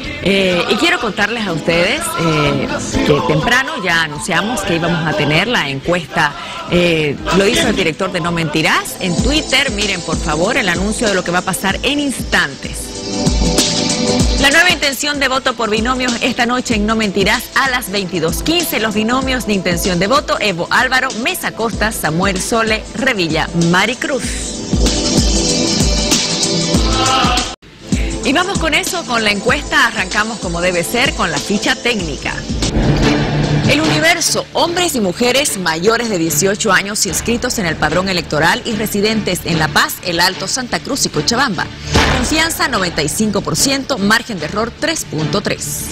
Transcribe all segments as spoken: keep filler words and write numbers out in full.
Eh, y quiero contarles a ustedes eh, que temprano ya anunciamos que íbamos a tener la encuesta. Eh, lo hizo el director de No Mentirás en Twitter. Miren, por favor, el anuncio de lo que va a pasar en instantes. La nueva intención de voto por binomios esta noche en No Mentirás a las veintidós quince. Los binomios de intención de voto: Evo Álvaro, Mesa Costas, Samuel Sole, Revilla Maricruz. Y vamos con eso, con la encuesta. Arrancamos como debe ser con la ficha técnica. El Universo: hombres y mujeres mayores de dieciocho años inscritos en el padrón electoral y residentes en La Paz, El Alto, Santa Cruz y Cochabamba. Confianza noventa y cinco por ciento, margen de error tres punto tres.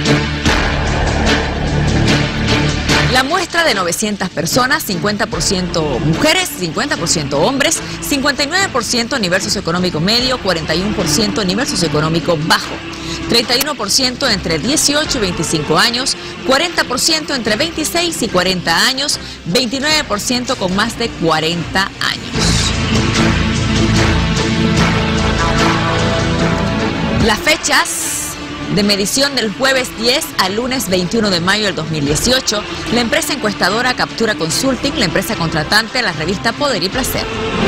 La muestra de novecientas personas, cincuenta por ciento mujeres, cincuenta por ciento hombres, cincuenta y nueve por ciento nivel socioeconómico medio, cuarenta y uno por ciento nivel socioeconómico bajo, treinta y uno por ciento entre dieciocho y veinticinco años, cuarenta por ciento entre veintiséis y cuarenta años, veintinueve por ciento con más de cuarenta años. Las fechas de medición del jueves diez al lunes veintiuno de mayo del dos mil dieciocho, la empresa encuestadora Captura Consulting, la empresa contratante, la revista Poder y Placer.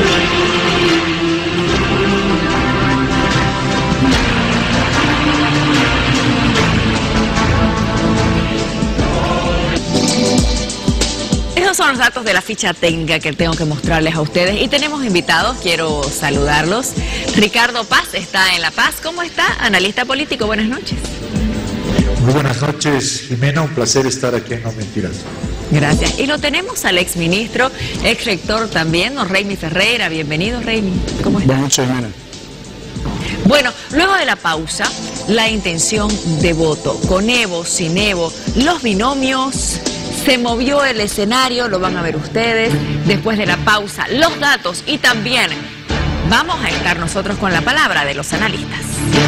Esos son los datos de la ficha técnica que tengo que mostrarles a ustedes. Y tenemos invitados, quiero saludarlos. Ricardo Paz está en La Paz. ¿Cómo está? Analista político, buenas noches. Muy buenas noches, Jimena. Un placer estar aquí en No Mentirás. Gracias. Y lo tenemos al exministro, ex rector también, don Reimi Ferreira. Bienvenido, Reimi. ¿Cómo está? Buenas noches, Jimena. Bueno, luego de la pausa, la intención de voto. Con Evo, sin Evo, los binomios. Se movió el escenario, lo van a ver ustedes después de la pausa, los datos, y también vamos a estar nosotros con la palabra de los analistas.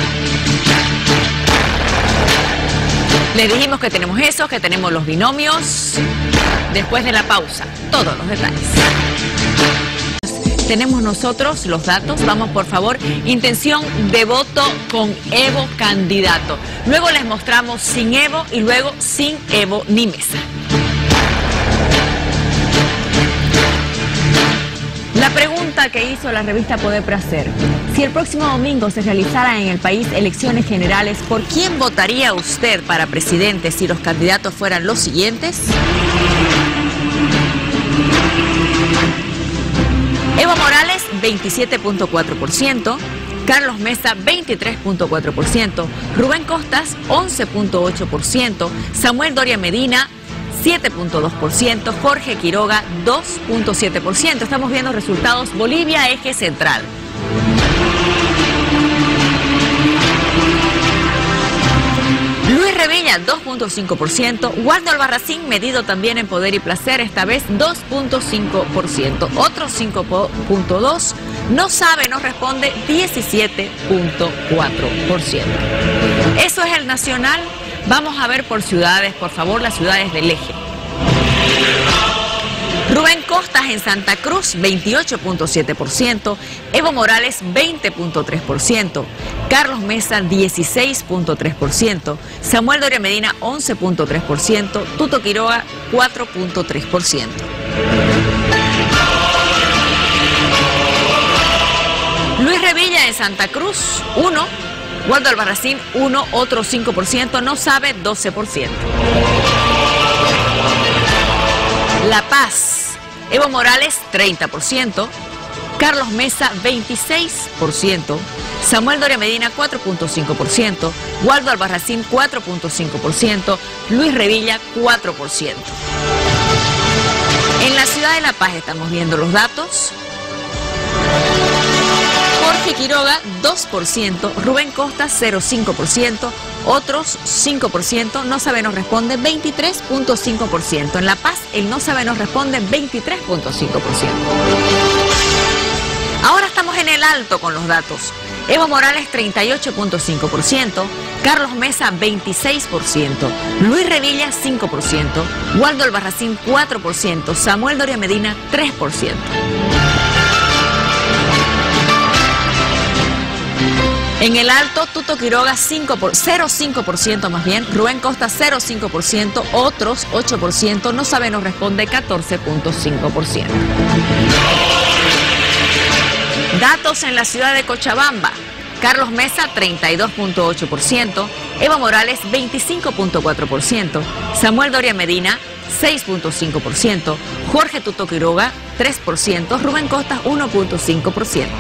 Les dijimos que tenemos eso, que tenemos los binomios. Después de la pausa, todos los detalles. Tenemos nosotros los datos. Vamos, por favor, intención de voto con Evo candidato. Luego les mostramos sin Evo y luego sin Evo ni Mesa. La pregunta que hizo la revista Poder Placer: si el próximo domingo se realizara en el país elecciones generales, ¿por quién votaría usted para presidente si los candidatos fueran los siguientes? Evo Morales, veintisiete punto cuatro por ciento. Carlos Mesa, veintitrés punto cuatro por ciento. Rubén Costas, once punto ocho por ciento. Samuel Doria Medina, siete punto dos por ciento. Jorge Quiroga, dos punto siete por ciento. Estamos viendo resultados Bolivia, eje central. Luis Revilla, dos punto cinco por ciento. Waldo Albarracín, medido también en Poder y Placer, esta vez dos punto cinco por ciento. Otro cinco punto dos por ciento. No sabe, no responde, diecisiete punto cuatro por ciento. Eso es el nacional. Vamos a ver por ciudades, por favor, las ciudades del eje. Rubén Costas en Santa Cruz, veintiocho punto siete por ciento. Evo Morales, veinte punto tres por ciento. Carlos Mesa, dieciséis punto tres por ciento. Samuel Doria Medina, once punto tres por ciento. Tuto Quiroga, cuatro punto tres por ciento. Luis Revilla en Santa Cruz, uno. Waldo Albarracín, uno. Otro cinco por ciento. No sabe, doce por ciento. La Paz, Evo Morales, treinta por ciento. Carlos Mesa, veintiséis por ciento. Samuel Doria Medina, cuatro punto cinco por ciento. Waldo Albarracín, cuatro punto cinco por ciento. Luis Revilla, cuatro por ciento. En la ciudad de La Paz estamos viendo los datos. Jorge Quiroga, dos por ciento. Rubén Costa, cero punto cinco por ciento. Otros, cinco por ciento. No sabe, nos responde, veintitrés punto cinco por ciento. En La Paz, el no sabe, nos responde, veintitrés punto cinco por ciento. Ahora estamos en el alto con los datos. Evo Morales, treinta y ocho punto cinco por ciento. Carlos Mesa, veintiséis por ciento. Luis Revilla, cinco por ciento. Waldo Albarracín, cuatro por ciento. Samuel Doria Medina, tres por ciento. En el Alto, Tuto Quiroga cinco por, cero coma cinco por ciento más bien, Rubén Costa cero coma cinco por ciento, otros ocho por ciento, no sabe, nos responde catorce punto cinco por ciento. Datos en la ciudad de Cochabamba. Carlos Mesa, treinta y dos punto ocho por ciento, Evo Morales, veinticinco punto cuatro por ciento, Samuel Doria Medina, seis punto cinco por ciento, Jorge Tuto Quiroga, tres por ciento, Rubén Costa, uno punto cinco por ciento.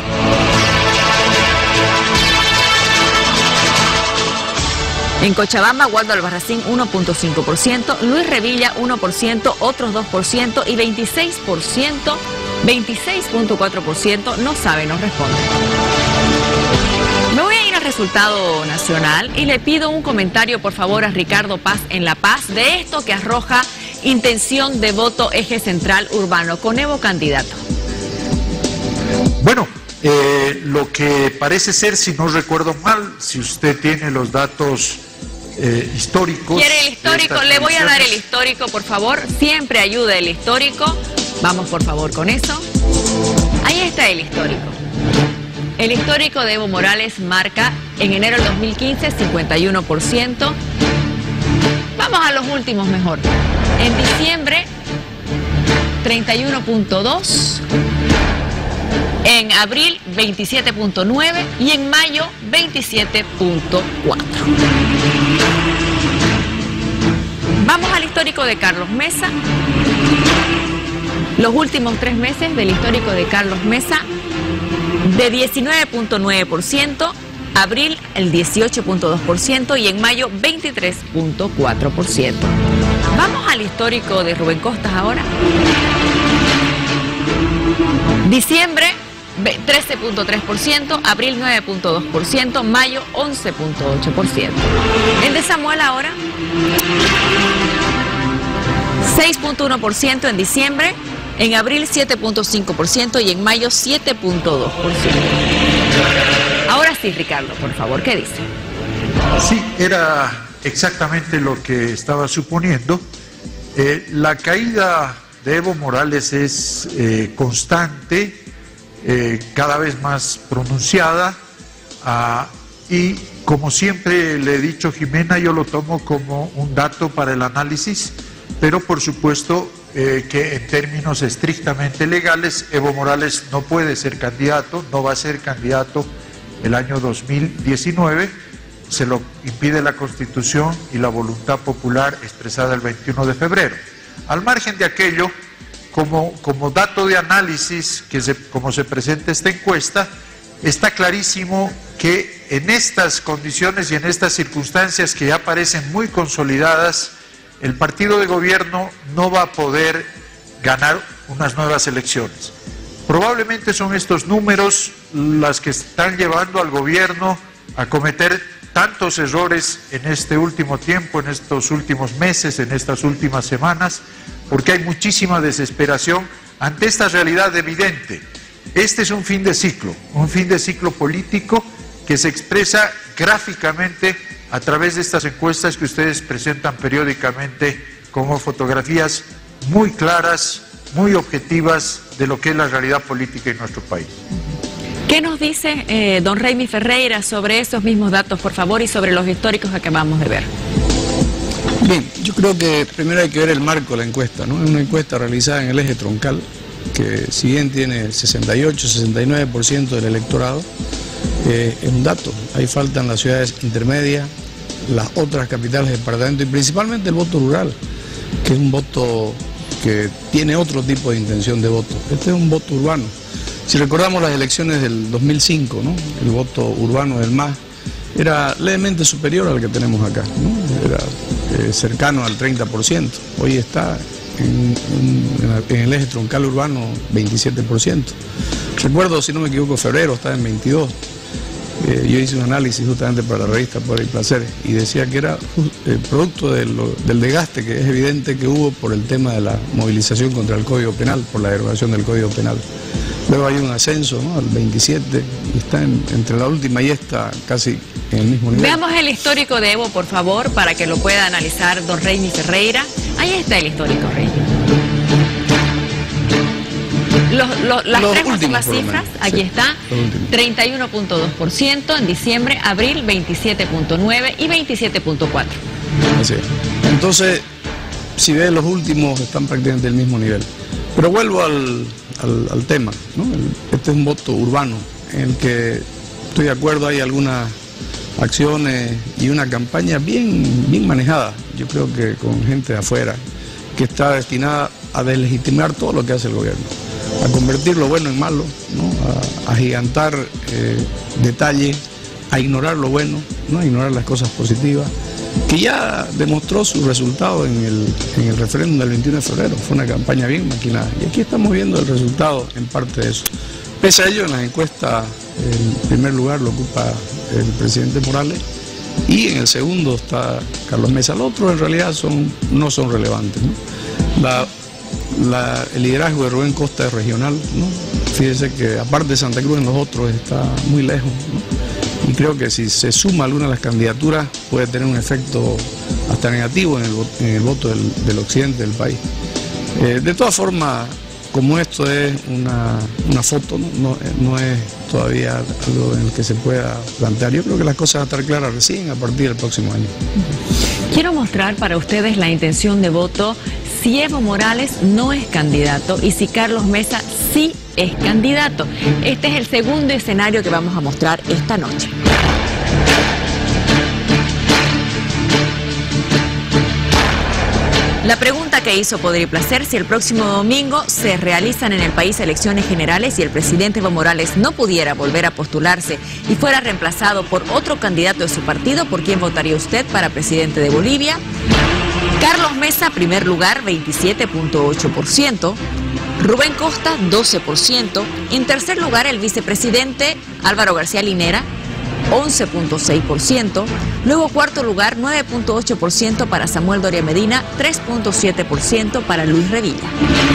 En Cochabamba, Waldo Albarracín, uno punto cinco por ciento, Luis Revilla, uno por ciento, otros dos por ciento y veintiséis por ciento, veintiséis punto cuatro por ciento no sabe, nos responde. Me voy a ir al resultado nacional y le pido un comentario, por favor, a Ricardo Paz en La Paz de esto que arroja intención de voto eje central urbano con Evo candidato. Bueno, eh, lo que parece ser, si no recuerdo mal, si usted tiene los datos eh, históricos... ¿Quiere el histórico? Le voy a dar el histórico, por favor. Siempre ayuda el histórico. Vamos, por favor, con eso. Ahí está el histórico. El histórico de Evo Morales marca en enero del dos mil quince cincuenta y uno por ciento. Vamos a los últimos mejor. En diciembre treinta y uno punto dos, en abril veintisiete punto nueve y en mayo veintisiete punto cuatro. Vamos al histórico de Carlos Mesa. Los últimos tres meses del histórico de Carlos Mesa, de diecinueve punto nueve por ciento, abril el dieciocho punto dos por ciento y en mayo veintitrés punto cuatro por ciento. Vamos al histórico de Rubén Costas ahora. Diciembre trece punto tres por ciento, abril nueve punto dos por ciento, mayo once punto ocho por ciento. El de Samuel ahora, seis punto uno por ciento en diciembre, en abril siete punto cinco por ciento y en mayo siete punto dos por ciento. Ahora sí, Ricardo, por favor, ¿qué dice? Sí, era exactamente lo que estaba suponiendo. Eh, la caída de Evo Morales es eh, constante, eh, cada vez más pronunciada, ah, y como siempre le he dicho, Jimena, yo lo tomo como un dato para el análisis, pero por supuesto eh, que en términos estrictamente legales, Evo Morales no puede ser candidato, no va a ser candidato el año dos mil diecinueve, se lo impide la Constitución y la voluntad popular expresada el veintiuno de febrero. Al margen de aquello, como, como dato de análisis, que se, como se presenta esta encuesta, está clarísimo que en estas condiciones y en estas circunstancias que ya parecen muy consolidadas, el partido de gobierno no va a poder ganar unas nuevas elecciones. Probablemente son estos números las que están llevando al gobierno a cometer tantos errores en este último tiempo, en estos últimos meses, en estas últimas semanas, porque hay muchísima desesperación ante esta realidad evidente. Este es un fin de ciclo, un fin de ciclo político que se expresa gráficamente a través de estas encuestas que ustedes presentan periódicamente como fotografías muy claras, muy objetivas de lo que es la realidad política en nuestro país. ¿Qué nos dice eh, don Raimi Ferreira sobre esos mismos datos, por favor, y sobre los históricos que acabamos de ver? Bien, yo creo que primero hay que ver el marco de la encuesta, ¿no? Es una encuesta realizada en el eje troncal, que si bien tiene sesenta y ocho, sesenta y nueve por ciento del electorado, eh, es un dato. Ahí faltan las ciudades intermedias, las otras capitales de departamento y principalmente el voto rural, que es un voto que tiene otro tipo de intención de voto. Este es un voto urbano. Si recordamos las elecciones del dos mil cinco, ¿no? El voto urbano del M A S era levemente superior al que tenemos acá, ¿no? Era eh, cercano al treinta por ciento. Hoy está en, en, en el eje troncal urbano veintisiete por ciento. Recuerdo, si no me equivoco, febrero estaba en veintidós. Eh, yo hice un análisis justamente para la revista Poder y Placer y decía que era eh, producto de lo, del desgaste que es evidente que hubo por el tema de la movilización contra el Código Penal, por la derogación del Código Penal. Luego hay un ascenso, ¿no?, al veintisiete y está en, entre la última y esta casi en el mismo nivel. Veamos el histórico de Evo, por favor, para que lo pueda analizar don Raimi Ferreira. Ahí está el histórico, Rey. Los, los, las Los tres últimos, últimas por lo cifras, menos, aquí sí, está, treinta y uno punto dos por ciento en diciembre, abril veintisiete punto nueve por ciento y veintisiete punto cuatro por ciento. Así es. Entonces, si ves los últimos, están prácticamente del mismo nivel. Pero vuelvo al, al, al tema, ¿no? El, este es un voto urbano, en el que estoy de acuerdo, hay algunas acciones y una campaña bien, bien manejada, yo creo que con gente de afuera, que está destinada a deslegitimar todo lo que hace el gobierno, a convertir lo bueno en malo, ¿no? a, a gigantar eh, detalles, a ignorar lo bueno, ¿no? A ignorar las cosas positivas, que ya demostró su resultado en el, en el referéndum del veintiuno de febrero. Fue una campaña bien maquinada y aquí estamos viendo el resultado en parte de eso. Pese a ello, en las encuestas el primer lugar lo ocupa el presidente Morales y en el segundo está Carlos Mesa. Los otros en realidad son, no son relevantes, ¿no? La, la, el liderazgo de Rubén Costa es regional, ¿no? Fíjese que aparte de Santa Cruz en los otros está muy lejos, ¿no? Y creo que si se suma alguna de las candidaturas puede tener un efecto hasta negativo en el, en el voto del, del occidente del país. Eh, de todas formas, como esto es una, una foto, ¿no? No, no es todavía algo en el que se pueda plantear. Yo creo que las cosas van a estar claras recién a partir del próximo año. Quiero mostrar para ustedes la intención de voto si Evo Morales no es candidato y si Carlos Mesa sí es candidato. Este es el segundo escenario que vamos a mostrar esta noche. La pregunta que hizo Poder y Placer: si el próximo domingo se realizan en el país elecciones generales y el presidente Evo Morales no pudiera volver a postularse y fuera reemplazado por otro candidato de su partido, ¿por quién votaría usted para presidente de Bolivia? Carlos Mesa, primer lugar, veintisiete punto ocho por ciento. Rubén Costa, doce por ciento. En tercer lugar, el vicepresidente Álvaro García Linera, once punto seis por ciento. Luego, cuarto lugar, nueve punto ocho por ciento para Samuel Doria Medina, tres punto siete por ciento para Luis Revilla.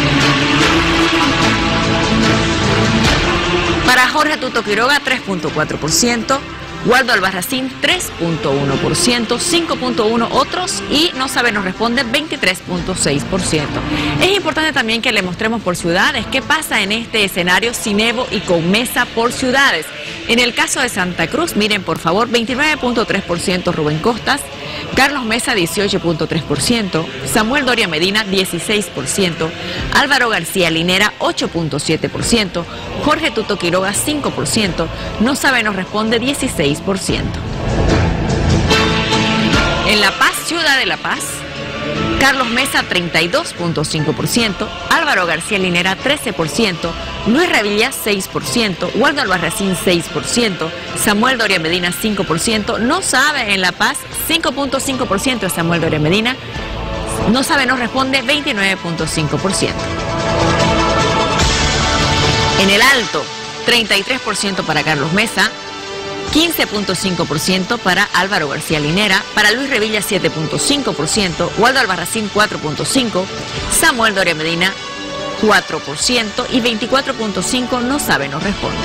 Para Jorge Tuto Quiroga, tres punto cuatro por ciento. Waldo Albarracín, tres punto uno por ciento, cinco punto uno por ciento otros y no sabe, nos responde veintitrés punto seis por ciento. Es importante también que le mostremos por ciudades qué pasa en este escenario sin Evo y con Mesa por ciudades. En el caso de Santa Cruz, miren por favor, veintinueve punto tres por ciento Rubén Costas, Carlos Mesa dieciocho punto tres por ciento, Samuel Doria Medina dieciséis por ciento, Álvaro García Linera ocho punto siete por ciento, Jorge Tuto Quiroga cinco por ciento, no sabe, nos responde dieciséis por ciento. En La Paz, ciudad de La Paz, Carlos Mesa treinta y dos punto cinco por ciento, Álvaro García Linera trece por ciento, Luis Revilla seis por ciento, Waldo Albarracín seis por ciento, Samuel Doria Medina cinco por ciento, no sabe en La Paz cinco punto cinco por ciento de Samuel Doria Medina, no sabe, nos responde veintinueve punto cinco por ciento. En el Alto, treinta y tres por ciento para Carlos Mesa, quince punto cinco por ciento para Álvaro García Linera, para Luis Revilla siete punto cinco por ciento, Waldo Albarracín cuatro punto cinco por ciento, Samuel Doria Medina cuatro por ciento y veinticuatro punto cinco por ciento no sabe, nos responde.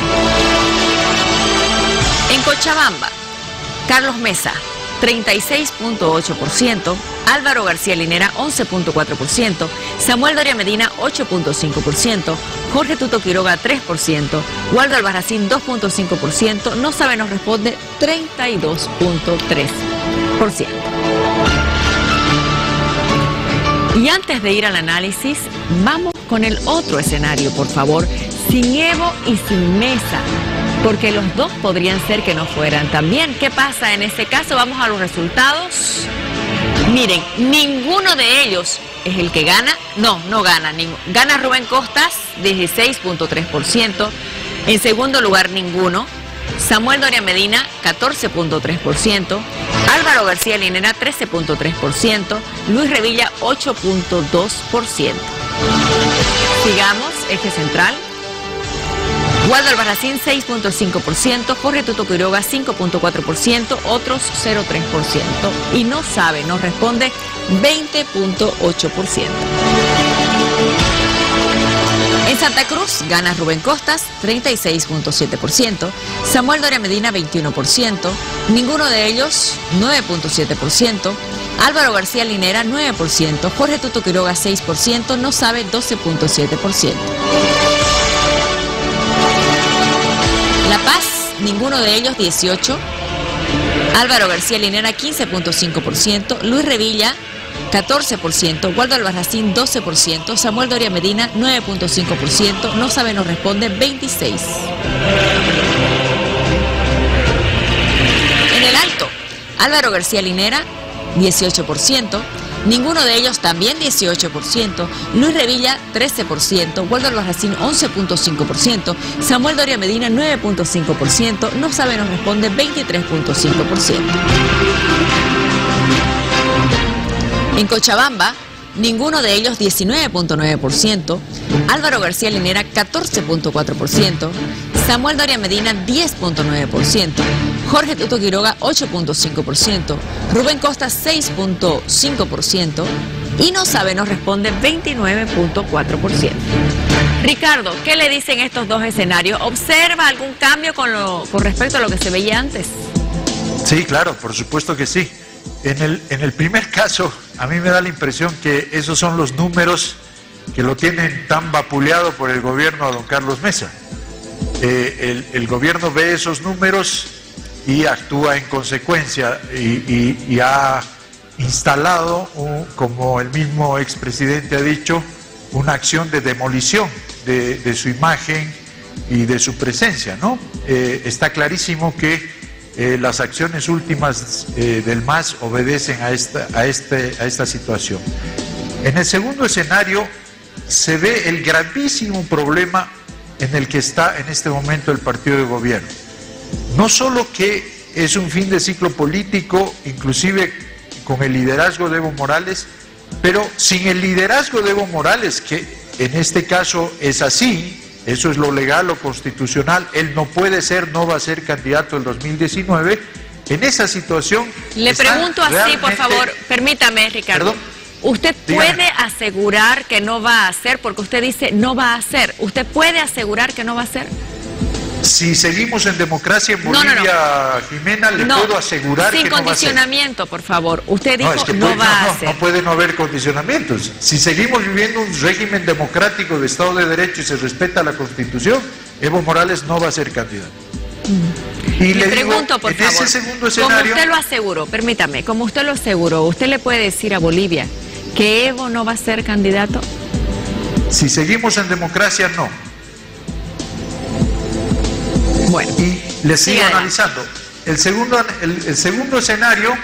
En Cochabamba, Carlos Mesa treinta y seis punto ocho por ciento, Álvaro García Linera once punto cuatro por ciento, Samuel Doria Medina ocho punto cinco por ciento, Jorge Tuto Quiroga tres por ciento, Waldo Albarracín dos punto cinco por ciento, no sabe, nos responde treinta y dos punto tres por ciento. Y antes de ir al análisis, vamos con el otro escenario, por favor, sin Evo y sin Mesa, porque los dos podrían ser que no fueran también. ¿Qué pasa en ese caso? Vamos a los resultados. Miren, ninguno de ellos es el que gana. No, no gana. Gana Rubén Costas, dieciséis punto tres por ciento. En segundo lugar, ninguno. Samuel Doria Medina, catorce punto tres por ciento. Álvaro García Linera, trece punto tres por ciento. Luis Revilla, ocho punto dos por ciento. Sigamos, eje central. Waldo Albarracín seis punto cinco por ciento, Jorge Tuto Quiroga cinco punto cuatro por ciento, otros cero punto tres por ciento y no sabe, nos responde veinte punto ocho por ciento. En Santa Cruz gana Rubén Costas treinta y seis punto siete por ciento, Samuel Doria Medina veintiuno por ciento, ninguno de ellos nueve punto siete por ciento, Álvaro García Linera nueve por ciento, Jorge Tuto Quiroga seis por ciento, no sabe doce punto siete por ciento. La Paz, ninguno de ellos dieciocho. Álvaro García Linera quince punto cinco por ciento. Luis Revilla catorce por ciento. Waldo Albarracín doce por ciento. Samuel Doria Medina nueve punto cinco por ciento. No sabe, nos responde veintiséis por ciento. En el Alto, Álvaro García Linera dieciocho por ciento. Ninguno de ellos también dieciocho por ciento, Luis Revilla trece por ciento, Waldo Albarracín once punto cinco por ciento, Samuel Doria Medina nueve punto cinco por ciento, no sabe, nos responde veintitrés punto cinco por ciento. En Cochabamba, ninguno de ellos diecinueve punto nueve por ciento, Álvaro García Linera catorce punto cuatro por ciento, Samuel Doria Medina diez punto nueve por ciento, Jorge Tuto Quiroga ocho punto cinco por ciento, Rubén Costa seis punto cinco por ciento y no sabe, nos responde veintinueve punto cuatro por ciento. Ricardo, ¿qué le dicen estos dos escenarios? ¿Observa algún cambio con, lo, con respecto a lo que se veía antes? Sí, claro, por supuesto que sí. En el, en el primer caso, a mí me da la impresión que esos son los números que lo tienen tan vapuleado por el gobierno a don Carlos Mesa. Eh, el, el gobierno ve esos números y actúa en consecuencia y, y, y ha instalado, un, como el mismo expresidente ha dicho, una acción de demolición de, de su imagen y de su presencia, ¿no? Eh, está clarísimo que eh, las acciones últimas eh, del M A S obedecen a esta, a, este, a esta situación. En el segundo escenario se ve el gravísimo problema en el que está en este momento el partido de gobierno. No solo que es un fin de ciclo político, inclusive con el liderazgo de Evo Morales, pero sin el liderazgo de Evo Morales, que en este caso es así, eso es lo legal, lo constitucional, él no puede ser, no va a ser candidato el dos mil diecinueve, en esa situación... Le pregunto así, realmente... por favor, permítame, Ricardo. ¿Perdón? ¿Usted puede Dígame. asegurar que no va a ser? Porque usted dice no va a ser. ¿Usted puede asegurar que no va a ser? Si seguimos en democracia en Bolivia, no, no, no. Jimena, le no, puedo asegurar que no va a ser. Sin condicionamiento, por favor. Usted dijo no, es que no puede, va no, a ser. No puede no haber condicionamientos. Si seguimos viviendo un régimen democrático de Estado de Derecho y se respeta la Constitución, Evo Morales no va a ser candidato. Mm. Y le, le pregunto, digo, por en favor, ese segundo escenario... Como usted lo aseguró, permítame, como usted lo aseguró, ¿usted le puede decir a Bolivia que Evo no va a ser candidato? Si seguimos en democracia, no. Bueno, y le sigo sí, analizando. El segundo, el, el segundo escenario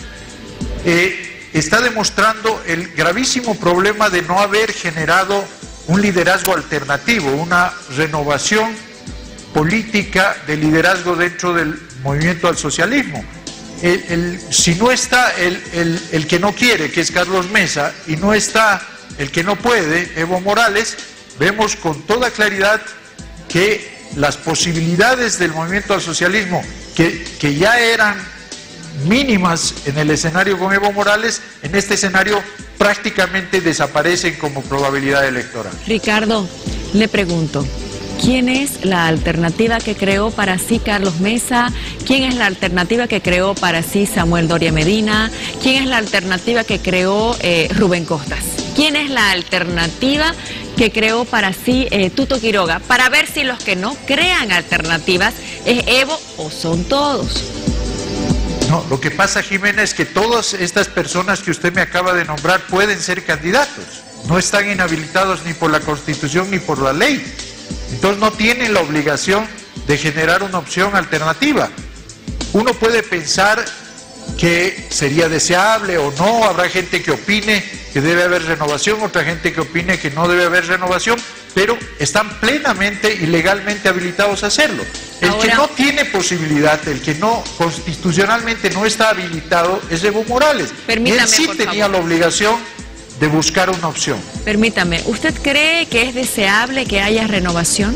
eh, está demostrando el gravísimo problema de no haber generado un liderazgo alternativo, una renovación política de liderazgo dentro del movimiento al socialismo. El, el, si no está el, el, el que no quiere, que es Carlos Mesa, y no está el que no puede, Evo Morales, vemos con toda claridad que las posibilidades del movimiento al socialismo, que, que ya eran mínimas en el escenario con Evo Morales, en este escenario prácticamente desaparecen como probabilidad electoral. Ricardo, le pregunto, ¿quién es la alternativa que creó para sí Carlos Mesa? ¿Quién es la alternativa que creó para sí Samuel Doria Medina? ¿Quién es la alternativa que creó eh, Rubén Costas? ¿Quién es la alternativa que creó para sí eh, Tuto Quiroga? Para ver si los que no crean alternativas es Evo o son todos. No, lo que pasa, Jimena, es que todas estas personas que usted me acaba de nombrar pueden ser candidatos. No están inhabilitados ni por la Constitución ni por la ley. Entonces no tienen la obligación de generar una opción alternativa. Uno puede pensar que sería deseable o no, habrá gente que opine que debe haber renovación, otra gente que opine que no debe haber renovación, pero están plenamente y legalmente habilitados a hacerlo. El Ahora, que no tiene posibilidad, el que no constitucionalmente no está habilitado es Evo Morales. Permítame, él sí tenía favor. la obligación de buscar una opción. Permítame, ¿usted cree que es deseable que haya renovación?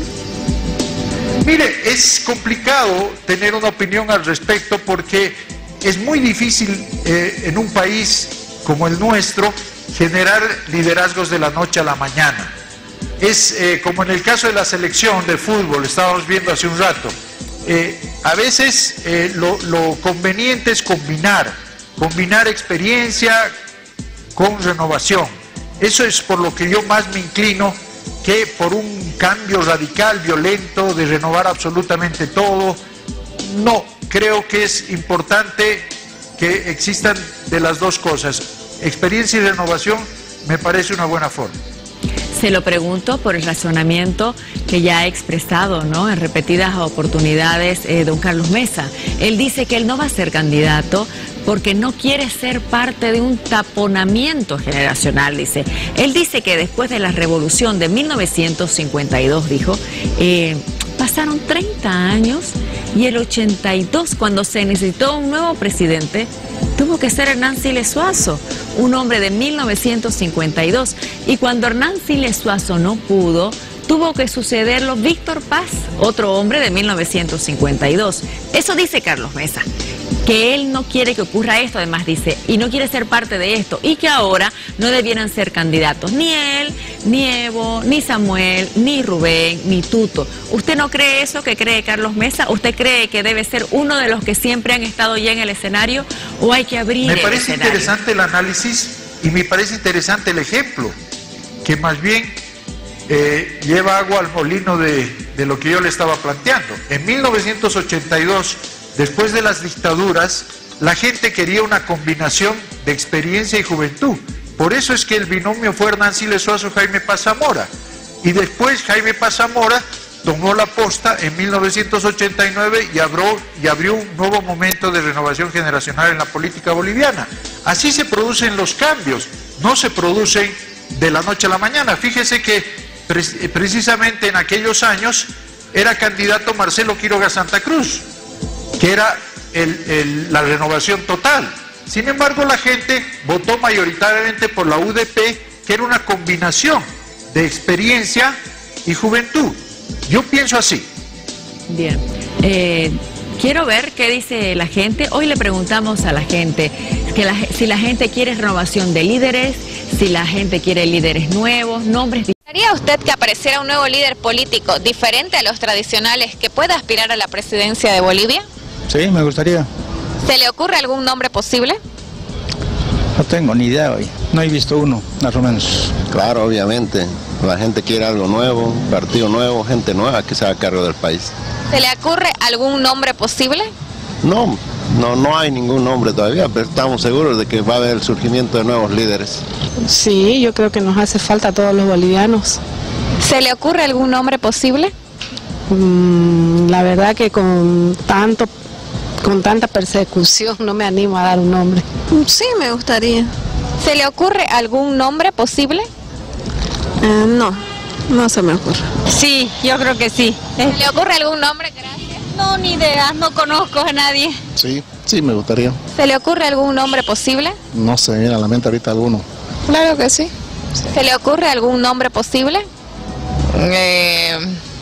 Mire, es complicado tener una opinión al respecto porque es muy difícil eh, en un país como el nuestro generar liderazgos de la noche a la mañana. Es eh, como en el caso de la selección de fútbol, estábamos viendo hace un rato. Eh, a veces eh, lo, lo conveniente es combinar, combinar experiencia con renovación. Eso es por lo que yo más me inclino que por un cambio radical, violento, de renovar absolutamente todo. No, creo que es importante que existan de las dos cosas. Experiencia y renovación me parece una buena forma. Se lo pregunto por el razonamiento que ya ha expresado, ¿no?, en repetidas oportunidades eh, don Carlos Mesa. Él dice que él no va a ser candidato porque no quiere ser parte de un taponamiento generacional, dice. Él dice que después de la revolución de mil novecientos cincuenta y dos, dijo, eh, pasaron treinta años y el ochenta y dos, cuando se necesitó un nuevo presidente, tuvo que ser Hernán Siles Suazo, un hombre de mil novecientos cincuenta y dos. Y cuando Hernán Siles Suazo no pudo, tuvo que sucederlo Víctor Paz, otro hombre de mil novecientos cincuenta y dos. Eso dice Carlos Mesa, que él no quiere que ocurra esto, además dice, y no quiere ser parte de esto, y que ahora no debieran ser candidatos ni él, ni Evo, ni Samuel, ni Rubén, ni Tuto. ¿Usted no cree eso que cree Carlos Mesa? ¿Usted cree que debe ser uno de los que siempre han estado ya en el escenario, o hay que abrir Me el parece escenario? interesante el análisis y me parece interesante el ejemplo, que más bien eh, lleva agua al molino de, de lo que yo le estaba planteando. En mil novecientos ochenta y dos, después de las dictaduras, la gente quería una combinación de experiencia y juventud. Por eso es que el binomio fue Hernán Siles Suazo, Jaime Paz Zamora. Y después Jaime Paz Zamora tomó la posta en mil novecientos ochenta y nueve y abrió, y abrió un nuevo momento de renovación generacional en la política boliviana. Así se producen los cambios, no se producen de la noche a la mañana. Fíjese que pre precisamente en aquellos años era candidato Marcelo Quiroga Santa Cruz, que era el, el, la renovación total. Sin embargo, la gente votó mayoritariamente por la U D P, que era una combinación de experiencia y juventud. Yo pienso así. Bien. Eh, quiero ver qué dice la gente. Hoy le preguntamos a la gente que la, si la gente quiere renovación de líderes, si la gente quiere líderes nuevos, nombres. ¿Haría usted que apareciera un nuevo líder político diferente a los tradicionales que pueda aspirar a la presidencia de Bolivia? Sí, me gustaría. ¿Se le ocurre algún nombre posible? No tengo ni idea hoy. No he visto uno, más o menos. Claro, obviamente. La gente quiere algo nuevo, partido nuevo, gente nueva que se haga cargo del país. ¿Se le ocurre algún nombre posible? No, no, no hay ningún nombre todavía, pero estamos seguros de que va a haber el surgimiento de nuevos líderes. Sí, yo creo que nos hace falta a todos los bolivianos. ¿Se le ocurre algún nombre posible? Mm, la verdad que con tanto, con tanta persecución no me animo a dar un nombre. Sí, me gustaría. ¿Se le ocurre algún nombre posible? Eh, no, no se me ocurre. Sí, yo creo que sí. ¿Se le ocurre algún nombre? Gracias. No, ni idea, no conozco a nadie. Sí, sí, me gustaría. ¿Se le ocurre algún nombre posible? No se me viene a la mente ahorita alguno. Claro que sí. ¿Se le ocurre algún nombre posible? Eh,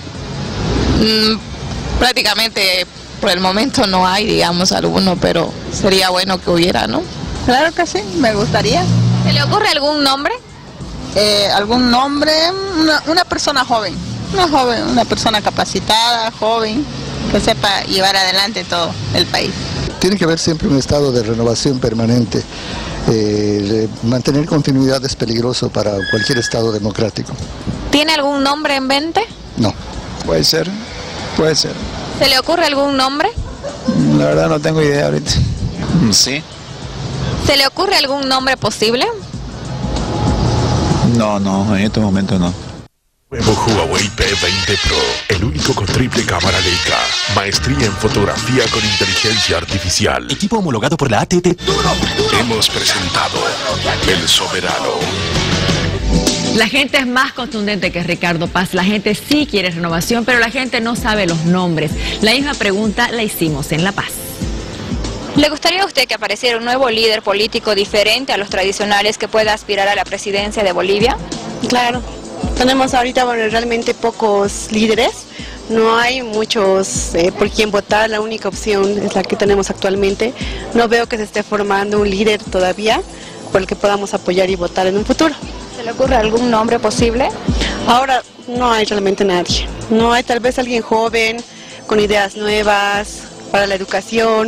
mm, prácticamente por el momento no hay, digamos, alguno, pero sería bueno que hubiera, ¿no? Claro que sí, me gustaría. ¿Se le ocurre algún nombre? Eh, algún nombre, una, una persona joven, una joven, una persona capacitada, joven, que sepa llevar adelante todo el país. Tiene que haber siempre un estado de renovación permanente. Eh, mantener continuidad es peligroso para cualquier estado democrático. ¿Tiene algún nombre en mente? No. Puede ser, puede ser. ¿Se le ocurre algún nombre? La verdad no tengo idea ahorita. Sí. ¿Se le ocurre algún nombre posible? No, no, en este momento no. Nuevo Huawei P veinte Pro, el único con triple cámara Leica, maestría en fotografía con inteligencia artificial. Equipo homologado por la A T T. Hemos presentado El Soberano. La gente es más contundente que Ricardo Paz. La gente sí quiere renovación, pero la gente no sabe los nombres. La misma pregunta la hicimos en La Paz. ¿Le gustaría a usted que apareciera un nuevo líder político diferente a los tradicionales que pueda aspirar a la presidencia de Bolivia? Claro. Tenemos ahorita, bueno, realmente pocos líderes. No hay muchos eh, por quien votar. La única opción es la que tenemos actualmente. No veo que se esté formando un líder todavía por el que podamos apoyar y votar en un futuro. ¿Se le ocurre algún nombre posible? Ahora no hay realmente nadie. No hay tal vez alguien joven, con ideas nuevas, para la educación,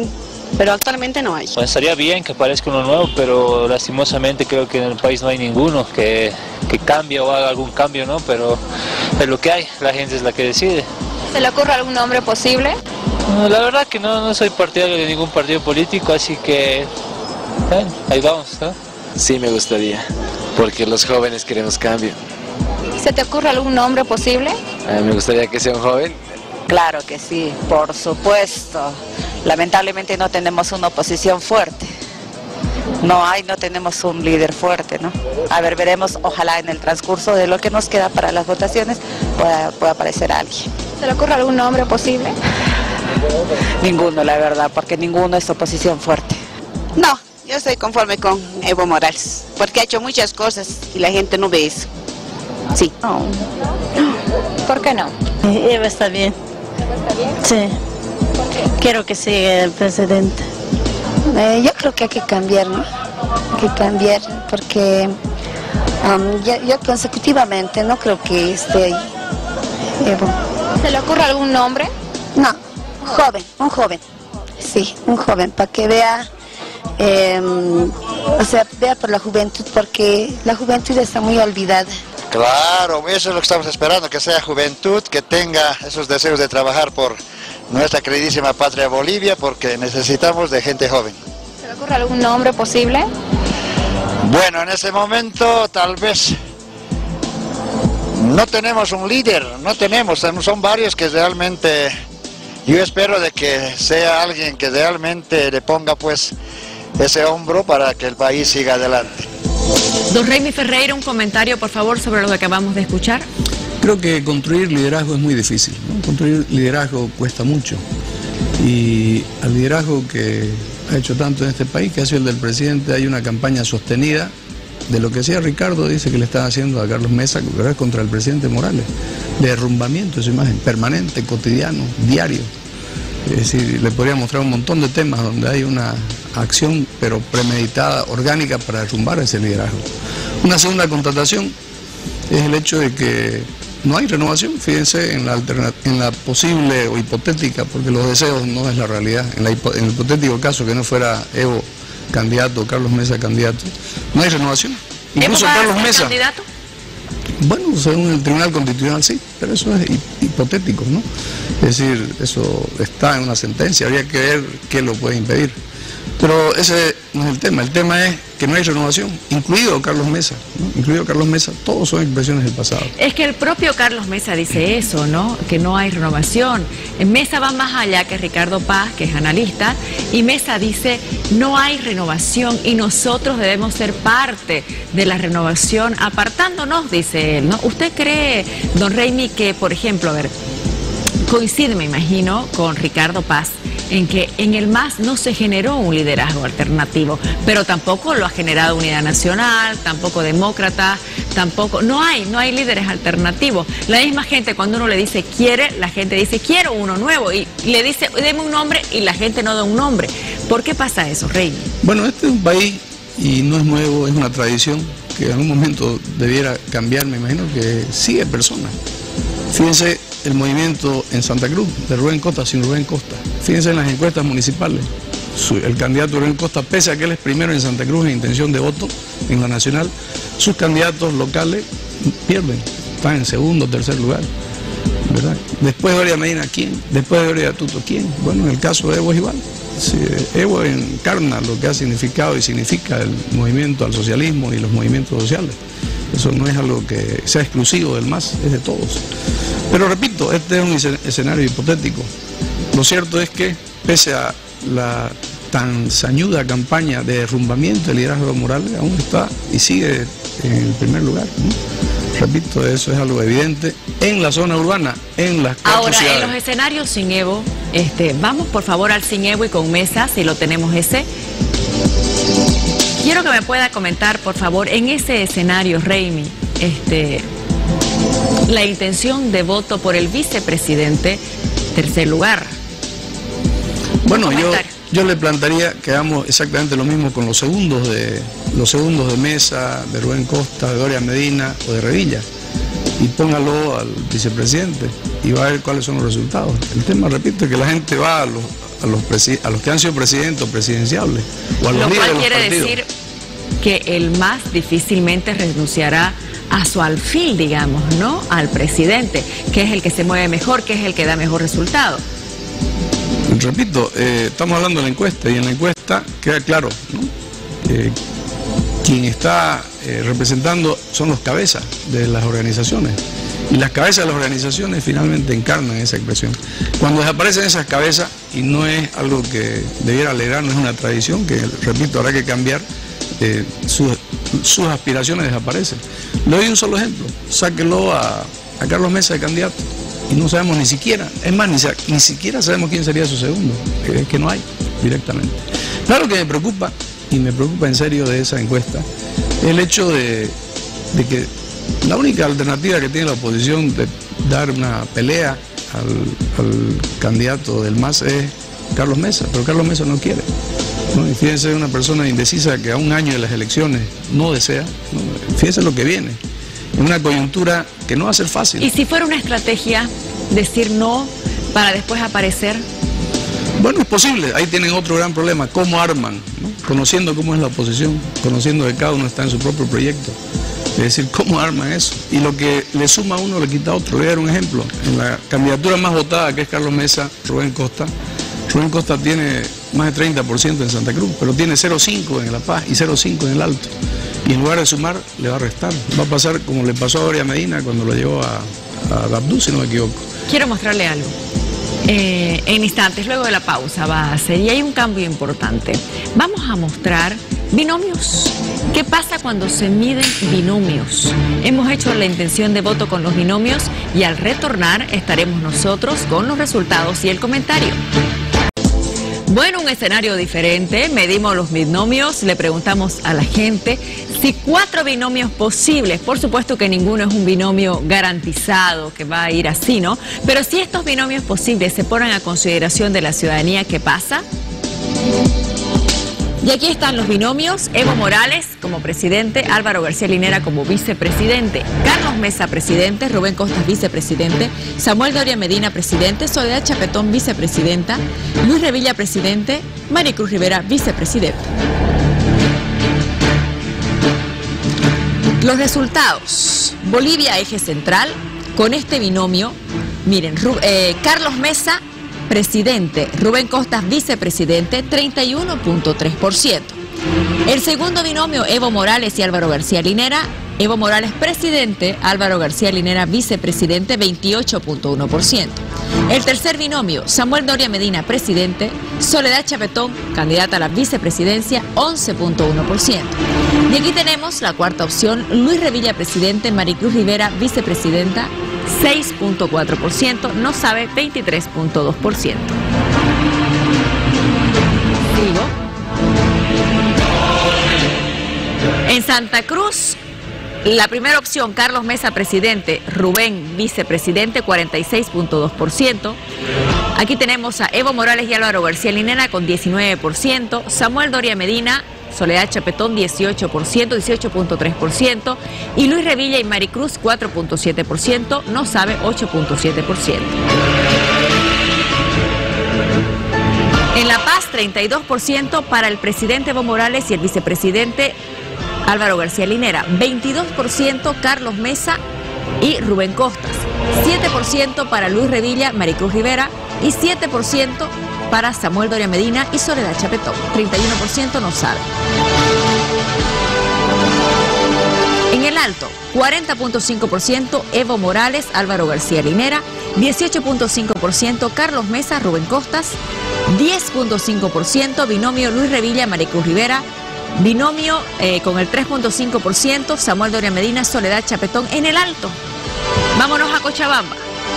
pero actualmente no hay. Pues estaría bien que aparezca uno nuevo, pero lastimosamente creo que en el país no hay ninguno que, que cambie o haga algún cambio, ¿no? Pero es lo que hay, la gente es la que decide. ¿Se le ocurre algún nombre posible? No, la verdad que no, no soy partidario de ningún partido político, así que bueno, ahí vamos, ¿no? Sí me gustaría, porque los jóvenes queremos cambio. ¿Se te ocurre algún nombre posible? Eh, me gustaría que sea un joven. Claro que sí, por supuesto. Lamentablemente no tenemos una oposición fuerte. No hay, no tenemos un líder fuerte, ¿no? A ver, veremos, ojalá en el transcurso de lo que nos queda para las votaciones pueda, pueda aparecer alguien. ¿Se le ocurre algún nombre posible? Ninguno, la verdad, porque ninguno es oposición fuerte. No, yo estoy conforme con Evo Morales, porque ha hecho muchas cosas y la gente no ve eso. Sí. No. ¿Por qué no? Evo está bien. ¿Está bien? Sí. Quiero que siga el presidente. Eh, yo creo que hay que cambiar, ¿no? Hay que cambiar porque um, yo, yo consecutivamente no creo que esté ahí. Evo. ¿Se le ocurre algún nombre? No, un joven, un joven. Sí, un joven, para que vea, eh, o sea, vea por la juventud, porque la juventud está muy olvidada. Claro, eso es lo que estamos esperando, que sea juventud, que tenga esos deseos de trabajar por nuestra queridísima patria Bolivia, porque necesitamos de gente joven. ¿Se le ocurre algún nombre posible? Bueno, en ese momento tal vez no tenemos un líder, no tenemos, son varios que realmente, yo espero de que sea alguien que realmente le ponga pues ese hombro para que el país siga adelante. Don Raimi Ferreira, un comentario por favor sobre lo que acabamos de escuchar. Creo que construir liderazgo es muy difícil, ¿no? Construir liderazgo cuesta mucho y al liderazgo que ha hecho tanto en este país, que ha sido el del presidente, hay una campaña sostenida de lo que decía Ricardo, dice que le están haciendo a Carlos Mesa, ¿verdad?, contra el presidente Morales, de derrumbamiento de su imagen, permanente, cotidiano, diario. Es decir, le podría mostrar un montón de temas donde hay una acción, pero premeditada, orgánica, para derrumbar ese liderazgo. Una segunda constatación es el hecho de que no hay renovación, fíjense en la, en la posible o hipotética, porque los deseos no es la realidad, en, la en el hipotético caso que no fuera Evo candidato, Carlos Mesa candidato, no hay renovación. Incluso ¿Evo va Carlos a ser Mesa. candidato? Bueno, según el Tribunal Constitucional sí, pero eso es hipotético, ¿no? Es decir, eso está en una sentencia, habría que ver qué lo puede impedir. Pero ese no es el tema, el tema es que no hay renovación, incluido Carlos Mesa, ¿no? Incluido Carlos Mesa, todos son expresiones del pasado. Es que el propio Carlos Mesa dice eso, ¿no? Que no hay renovación. Mesa va más allá que Ricardo Paz, que es analista, y Mesa dice no hay renovación y nosotros debemos ser parte de la renovación, apartándonos, dice él, ¿no? ¿Usted cree, don Raimi, que, por ejemplo, a ver, coincide, me imagino, con Ricardo Paz, en que en el M A S no se generó un liderazgo alternativo, pero tampoco lo ha generado Unidad Nacional, tampoco Demócrata, tampoco, no hay, no hay líderes alternativos. La misma gente, cuando uno le dice quiere, la gente dice quiero uno nuevo, y le dice deme un nombre y la gente no da un nombre. ¿Por qué pasa eso, Rey? Bueno, este es un país, y no es nuevo, es una tradición que en algún momento debiera cambiar, me imagino que sigue personas. Fíjense el movimiento en Santa Cruz de Rubén Costa sin Rubén Costa. Fíjense en las encuestas municipales. Su, el candidato Rubén Costa, pese a que él es primero en Santa Cruz en intención de voto en la nacional, sus candidatos locales pierden, están en segundo o tercer lugar, ¿verdad? Después de Doria Medina, ¿quién? Después de Doria Tuto, ¿quién? Bueno, en el caso de Evo es igual. Sí, Evo encarna lo que ha significado y significa el movimiento al socialismo y los movimientos sociales. Eso no es algo que sea exclusivo del M A S, es de todos. Pero repito, este es un escenario hipotético. Lo cierto es que, pese a la tan sañuda campaña de derrumbamiento del liderazgo de Morales, aún está y sigue en el primer lugar, ¿no? Repito, eso es algo evidente en la zona urbana, en las cuatro Ahora, ciudades. en los escenarios sin Evo, este, vamos por favor al sin Evo y con Mesa, si lo tenemos ese. Quiero que me pueda comentar, por favor, en ese escenario, Raimi, este, la intención de voto por el vicepresidente, tercer lugar. Bueno, yo, yo le plantearía que hagamos exactamente lo mismo con los segundos de los segundos de Mesa, de Rubén Costa, de Doria Medina o de Revilla, y póngalo al vicepresidente y va a ver cuáles son los resultados. El tema, repito, es que la gente va a los, a los, a los que han sido presidentes o presidenciables, o a los Lo líderes cual de los quiere partidos. decir que el M A S difícilmente renunciará a su alfil, digamos, ¿no? Al presidente, que es el que se mueve mejor, que es el que da mejor resultado. Repito, eh, estamos hablando de la encuesta, y en la encuesta queda claro, ¿no? Eh, quien está eh, representando son los cabezas de las organizaciones, y las cabezas de las organizaciones finalmente encarnan esa expresión. Cuando desaparecen esas cabezas, y no es algo que debiera alegrar, no es una tradición, que repito, habrá que cambiar, eh, sus, sus aspiraciones desaparecen. Le doy un solo ejemplo, sáquelo a, a Carlos Mesa de candidato, y no sabemos ni siquiera, es más, ni, ni siquiera sabemos quién sería su segundo, que, que no hay directamente. Claro que me preocupa, y me preocupa en serio de esa encuesta, el hecho de, de que la única alternativa que tiene la oposición de dar una pelea al, al candidato del M A S es Carlos Mesa, pero Carlos Mesa no quiere, ¿no? Y fíjense, una persona indecisa que a un año de las elecciones no desea, ¿no? Fíjense lo que viene, en una coyuntura que no va a ser fácil. ¿Y si fuera una estrategia decir no para después aparecer? Bueno, es posible, ahí tienen otro gran problema, cómo arman, ¿no? Conociendo cómo es la oposición, conociendo que cada uno está en su propio proyecto, es decir, cómo arman eso, y lo que le suma a uno le quita a otro. Le voy a dar un ejemplo, en la candidatura más votada, que es Carlos Mesa, Rubén Costa, Rubén Costa tiene más de treinta por ciento en Santa Cruz, pero tiene cero coma cinco en La Paz y cero coma cinco en el Alto, y en lugar de sumar, le va a restar, va a pasar como le pasó a Doria Medina cuando lo llevó a, a Abdú, si no me equivoco. Quiero mostrarle algo. Eh, en instantes, luego de la pausa va a ser, y hay un cambio importante. Vamos a mostrar binomios. ¿Qué pasa cuando se miden binomios? Hemos hecho la intención de voto con los binomios, y al retornar estaremos nosotros con los resultados y el comentario. Bueno, un escenario diferente, medimos los binomios, le preguntamos a la gente si cuatro binomios posibles, por supuesto que ninguno es un binomio garantizado que va a ir así, ¿no? Pero si estos binomios posibles se ponen a consideración de la ciudadanía, ¿qué pasa? Y aquí están los binomios: Evo Morales como presidente, Álvaro García Linera como vicepresidente, Carlos Mesa presidente, Rubén Costas vicepresidente, Samuel Doria Medina presidente, Soledad Chapetón vicepresidenta, Luis Revilla presidente, Maricruz Rivera vicepresidenta. Los resultados: Bolivia eje central, con este binomio, miren, eh, Carlos Mesa presidente, Rubén Costas vicepresidente, treinta y uno punto tres por ciento. El segundo binomio, Evo Morales y Álvaro García Linera, Evo Morales presidente, Álvaro García Linera vicepresidente, veintiocho punto uno por ciento. El tercer binomio, Samuel Doria Medina presidente, Soledad Chapetón candidata a la vicepresidencia, once punto uno por ciento. Y aquí tenemos la cuarta opción, Luis Revilla presidente, Maricruz Rivera vicepresidenta, seis punto cuatro por ciento, no sabe, veintitrés punto dos por ciento. Sigo. En Santa Cruz, la primera opción, Carlos Mesa presidente, Rubén vicepresidente, cuarenta y seis punto dos por ciento. Aquí tenemos a Evo Morales y Álvaro García Linera con diecinueve por ciento, Samuel Doria Medina, Soledad Chapetón dieciocho por ciento, dieciocho punto tres por ciento, y Luis Revilla y Maricruz cuatro punto siete por ciento, no sabe, ocho punto siete por ciento. En La Paz, treinta y dos por ciento para el presidente Evo Morales y el vicepresidente Álvaro García Linera, veintidós por ciento Carlos Mesa y Rubén Costas, siete por ciento para Luis Revilla, Maricruz Rivera, y siete por ciento para Samuel Doria Medina y Soledad Chapetón, treinta y uno por ciento no sabe. En el Alto, cuarenta punto cinco por ciento Evo Morales, Álvaro García Linera, dieciocho punto cinco por ciento Carlos Mesa, Rubén Costas, diez punto cinco por ciento binomio Luis Revilla, Maricruz Rivera, binomio eh, con el tres punto cinco por ciento Samuel Doria Medina, Soledad Chapetón en el Alto. Vámonos a Cochabamba.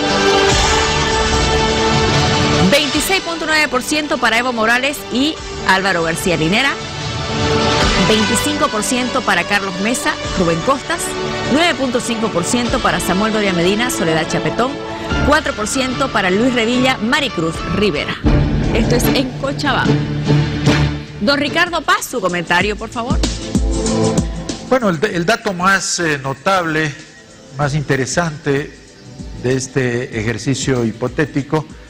veintiséis punto nueve por ciento para Evo Morales y Álvaro García Linera, veinticinco por ciento para Carlos Mesa, Rubén Costas, nueve punto cinco por ciento para Samuel Doria Medina, Soledad Chapetón, cuatro por ciento para Luis Revilla, Maricruz Rivera. Esto es en Cochabamba. Don Ricardo Paz, su comentario, por favor. Bueno, el, el dato más eh, notable, más interesante de este ejercicio hipotético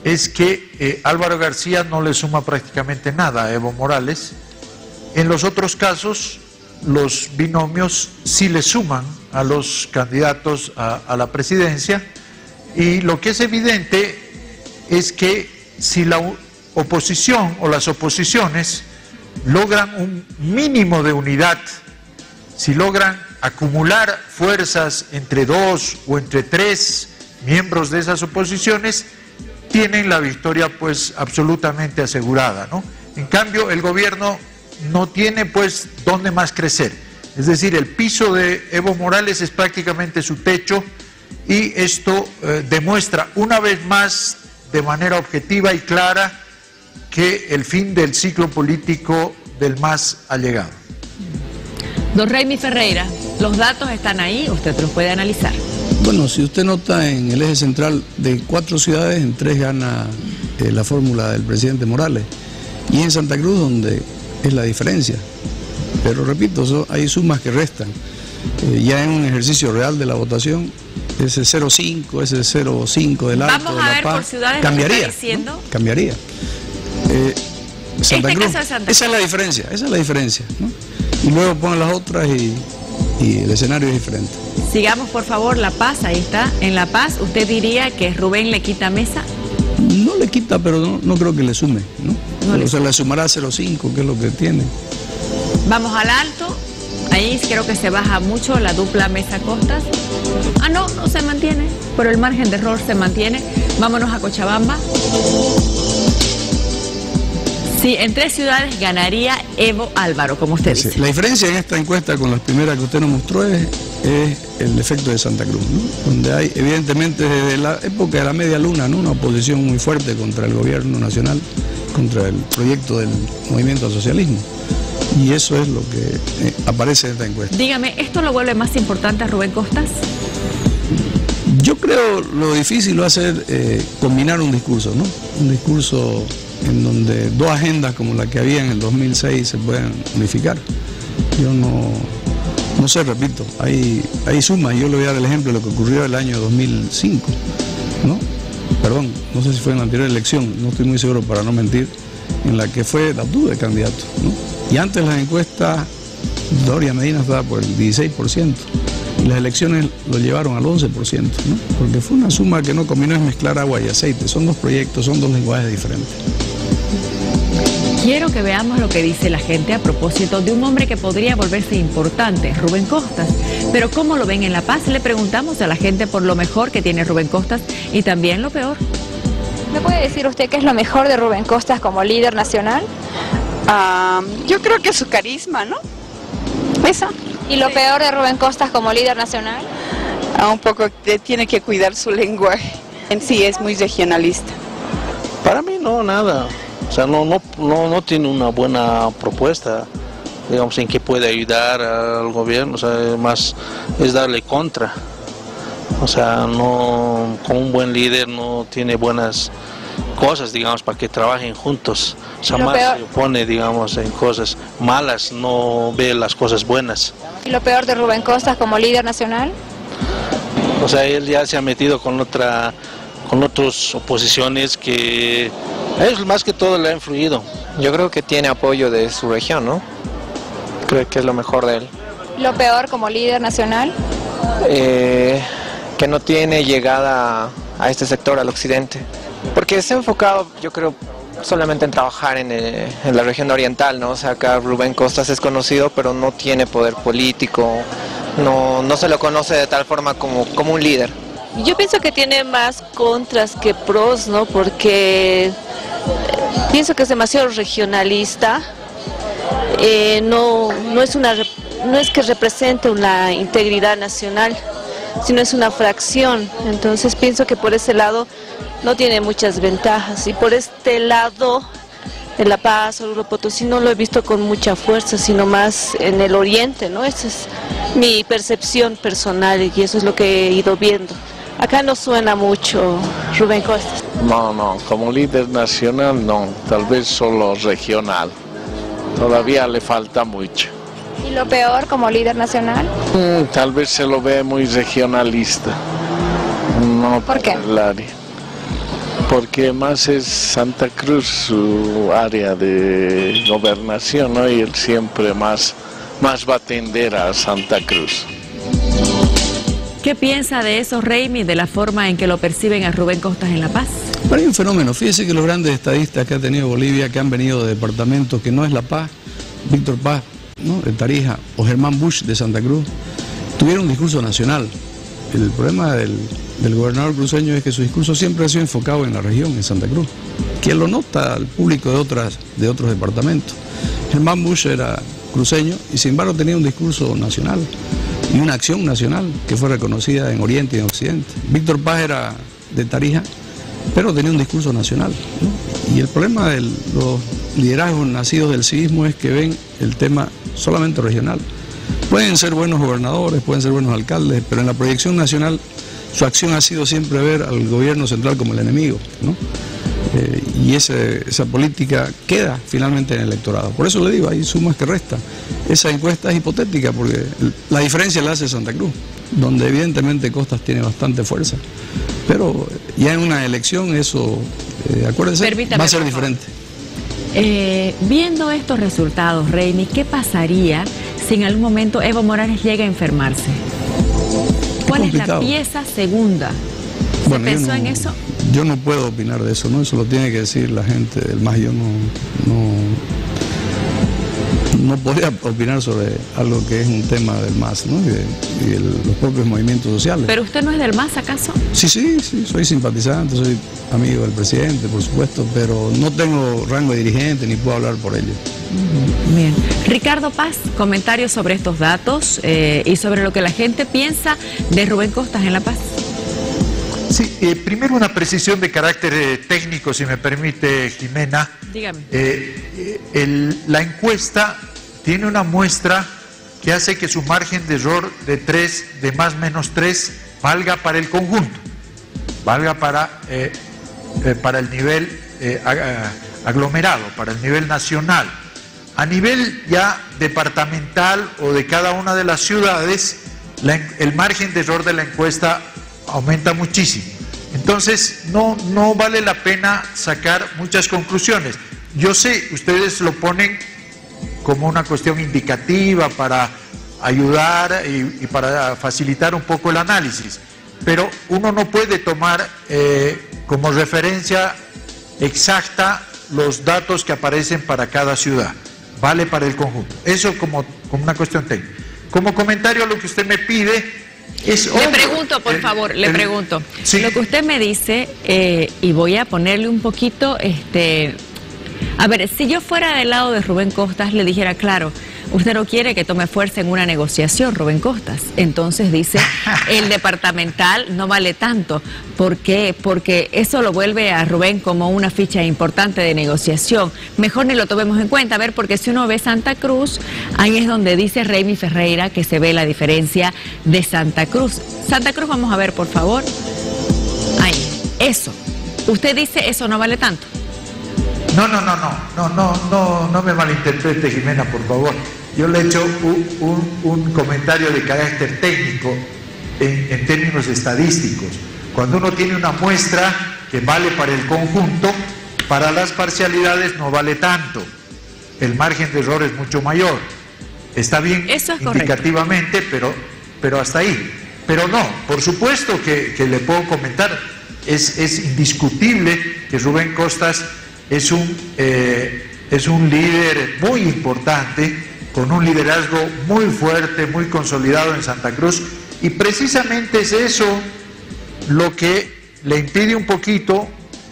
es que eh, Álvaro García no le suma prácticamente nada a Evo Morales. En los otros casos, los binomios sí le suman a los candidatos a, a la presidencia, y lo que es evidente es que si la oposición o las oposiciones logran un mínimo de unidad, si logran acumular fuerzas entre dos o entre tres miembros de esas oposiciones, tienen la victoria pues absolutamente asegurada, ¿no? En cambio, el gobierno no tiene pues dónde más crecer, es decir, el piso de Evo Morales es prácticamente su techo, y esto eh, demuestra una vez más de manera objetiva y clara que el fin del ciclo político del M A S ha llegado. Don Raimi Ferreira, los datos están ahí, usted los puede analizar. Bueno, si usted nota, en el eje central de cuatro ciudades, en tres gana eh, la fórmula del presidente Morales, y en Santa Cruz donde es la diferencia. Pero repito, so, hay sumas que restan. Eh, ya en un ejercicio real de la votación, ese cero coma cinco, ese cero coma cinco del Alto, Vamos de a La ver Paz, por ciudades cambiaría, lo que está diciendo. ¿no? Cambiaría. Eh, Santa este Cruz, caso de Santa esa es la diferencia, esa es la diferencia, ¿no? Y luego ponen las otras y, y el escenario es diferente. Sigamos por favor, La Paz, ahí está. En La Paz, ¿usted diría que Rubén le quita mesa? No le quita, pero no, no creo que le sume, ¿no? No le o sea, le sumará cero coma cinco, que es lo que tiene. Vamos al Alto, ahí creo que se baja mucho la dupla Mesa Costas. Ah, no, no se mantiene, pero el margen de error se mantiene. Vámonos a Cochabamba. Sí, en tres ciudades ganaría Evo Álvaro, como usted Sí, dice. la diferencia en esta encuesta con las primeras que usted nos mostró es, es el efecto de Santa Cruz, ¿no? Donde hay, evidentemente, desde la época de la media luna, ¿no? Una oposición muy fuerte contra el gobierno nacional, contra el proyecto del movimiento al socialismo. Y eso es lo que eh, aparece en esta encuesta. Dígame, ¿esto lo vuelve más importante a Rubén Costas? Yo creo lo difícil va a ser eh, combinar un discurso, ¿no? Un discurso en donde dos agendas como la que había en el dos mil seis se puedan unificar. Yo no, no sé, repito, hay, hay sumas. Yo le voy a dar el ejemplo de lo que ocurrió el año dos mil cinco, ¿no? Perdón, no sé si fue en la anterior elección, no estoy muy seguro para no mentir, en la que fue Dabdú de candidato, ¿no? Y antes las encuestas, Doria Medina estaba por el dieciséis por ciento. Y las elecciones lo llevaron al once por ciento, ¿no? Porque fue una suma que no combinó, es mezclar agua y aceite. Son dos proyectos, son dos lenguajes diferentes. Quiero que veamos lo que dice la gente a propósito de un hombre que podría volverse importante, Rubén Costas. Pero ¿cómo lo ven en La Paz? Le preguntamos a la gente por lo mejor que tiene Rubén Costas y también lo peor. ¿Me puede decir usted qué es lo mejor de Rubén Costas como líder nacional? Uh, yo creo que su carisma, ¿no? Eso. ¿Y lo sí. peor de Rubén Costas como líder nacional? Uh, un poco de, tiene que cuidar su lenguaje. En sí es muy regionalista. Para mí no, nada. O sea, no, no, no, no tiene una buena propuesta, digamos, en que puede ayudar al gobierno. O sea, más es darle contra. O sea, no, como un buen líder no tiene buenas cosas, digamos, para que trabajen juntos. O sea, más se opone, digamos, en cosas malas, no ve las cosas buenas. ¿Y lo peor de Rubén Costas como líder nacional? O sea, él ya se ha metido con otra, con otras oposiciones que es más que todo le ha influido. Yo creo que tiene apoyo de su región, ¿no? Creo que es lo mejor de él. ¿Lo peor como líder nacional? Eh, que no tiene llegada a este sector, al occidente. Porque se ha enfocado, yo creo, solamente en trabajar en, el, en la región oriental, ¿no? O sea, acá Rubén Costas es conocido, pero no tiene poder político, no, no se lo conoce de tal forma como, como un líder. Yo pienso que tiene más contras que pros, ¿no? Porque pienso que es demasiado regionalista, eh, no, no, es una, no es que represente una integridad nacional, sino es una fracción. Entonces pienso que por ese lado no tiene muchas ventajas, y por este lado de La Paz o Oruro Potosí no lo he visto con mucha fuerza, sino más en el oriente, ¿no? Esa es mi percepción personal y eso es lo que he ido viendo. Acá no suena mucho Rubén Costas. No, no, como líder nacional no, tal vez solo regional, todavía le falta mucho. ¿Y lo peor como líder nacional? Mm, tal vez se lo ve muy regionalista. No. ¿Por qué? El área. porque más es Santa Cruz su área de gobernación, ¿no? Y él siempre más, más va a tender a Santa Cruz. ¿Qué piensa de eso, Raimi, de la forma en que lo perciben a Rubén Costas en La Paz? Pero hay un fenómeno. Fíjese que los grandes estadistas que ha tenido Bolivia, que han venido de departamentos que no es La Paz, Víctor Paz, ¿no?, de Tarija, o Germán Bush de Santa Cruz, tuvieron un discurso nacional. El problema del, del gobernador cruceño es que su discurso siempre ha sido enfocado en la región, en Santa Cruz. Quien lo nota al público de, otras, de otros departamentos. Germán Bush era cruceño y sin embargo tenía un discurso nacional y una acción nacional que fue reconocida en Oriente y en Occidente. Víctor Paz era de Tarija, pero tenía un discurso nacional, ¿no? Y el problema de los liderazgos nacidos del civismo es que ven el tema solamente regional. Pueden ser buenos gobernadores, pueden ser buenos alcaldes, pero en la proyección nacional su acción ha sido siempre ver al gobierno central como el enemigo, ¿no? Eh, y ese, esa política queda finalmente en el electorado. Por eso le digo, hay sumas que restan. Esa encuesta es hipotética porque la diferencia la hace Santa Cruz, donde evidentemente Costas tiene bastante fuerza. Pero ya en una elección eso, eh, acuérdense, Permítame, va a ser diferente. Eh, viendo estos resultados, Raimi, ¿qué pasaría si en algún momento Evo Morales llega a enfermarse? ¿Cuál es, es la pieza segunda? ¿Se bueno, pensó no, en eso? Yo no puedo opinar de eso, ¿no? Eso lo tiene que decir la gente del M A S. Yo no, no, no podría opinar sobre algo que es un tema del M A S, ¿no? Y, de, y de los propios movimientos sociales. ¿Pero usted no es del M A S, acaso? Sí, sí, sí, soy simpatizante, soy amigo del presidente, por supuesto, pero no tengo rango de dirigente ni puedo hablar por ello. Bien. Ricardo Paz, comentarios sobre estos datos eh, y sobre lo que la gente piensa de Rubén Costas en La Paz. Sí, eh, primero una precisión de carácter eh, técnico, si me permite, Jimena. Dígame. Eh, el, la encuesta tiene una muestra que hace que su margen de error de tres, de más menos tres, valga para el conjunto, valga para, eh, eh, para el nivel eh, aglomerado, para el nivel nacional. A nivel ya departamental o de cada una de las ciudades, la, el margen de error de la encuesta aumenta muchísimo. Entonces no, no vale la pena sacar muchas conclusiones. Yo sé, ustedes lo ponen como una cuestión indicativa para ayudar y, y para facilitar un poco el análisis, pero uno no puede tomar eh, como referencia exacta los datos que aparecen para cada ciudad, vale para el conjunto. Eso como, como una cuestión técnica. Como comentario a lo que usted me pide, es le obvio, pregunto, por el, favor, le el, pregunto. Sí. Lo que usted me dice, eh, y voy a ponerle un poquito, este, a ver, si yo fuera del lado de Rubén Costas, le dijera, claro, usted no quiere que tome fuerza en una negociación, Rubén Costas. Entonces dice, el departamental no vale tanto. ¿Por qué? Porque eso lo vuelve a Rubén como una ficha importante de negociación. Mejor ni lo tomemos en cuenta. A ver, porque si uno ve Santa Cruz, ahí es donde dice Raimi Ferreira que se ve la diferencia de Santa Cruz. Santa Cruz, vamos a ver, por favor. Ahí, eso. Usted dice, eso no vale tanto. No, no, no, no, no, no, no, no me malinterprete, Jimena, por favor. Yo le he hecho un, un, un comentario de carácter técnico en, en términos estadísticos. Cuando uno tiene una muestra que vale para el conjunto, para las parcialidades no vale tanto. El margen de error es mucho mayor. Está bien Eso es indicativamente, pero, pero hasta ahí. Pero no, por supuesto que, que le puedo comentar, es, es indiscutible que Rubén Costas es un, eh, es un líder muy importante, con un liderazgo muy fuerte, muy consolidado en Santa Cruz, y precisamente es eso lo que le impide un poquito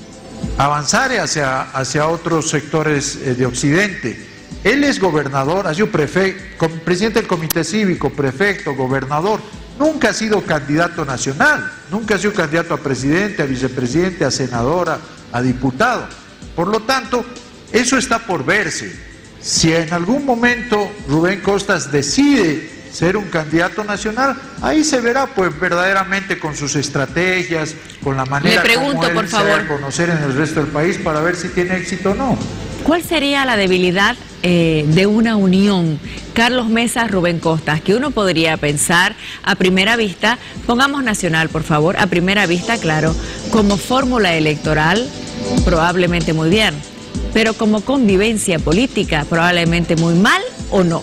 avanzar hacia, hacia otros sectores eh, de Occidente. Él es gobernador, ha sido prefecto, presidente del comité cívico, prefecto, gobernador, nunca ha sido candidato nacional, nunca ha sido candidato a presidente, a vicepresidente, a senadora, a diputado. Por lo tanto, eso está por verse. Si en algún momento Rubén Costas decide ser un candidato nacional, ahí se verá pues verdaderamente con sus estrategias, con la manera Le pregunto, como él por se va favor. a conocer en el resto del país para ver si tiene éxito o no. ¿Cuál sería la debilidad eh, de una unión Carlos Mesa, Rubén Costas? Que uno podría pensar a primera vista, pongamos nacional por favor, a primera vista, claro, como fórmula electoral, probablemente muy bien, pero como convivencia política, probablemente muy mal o no.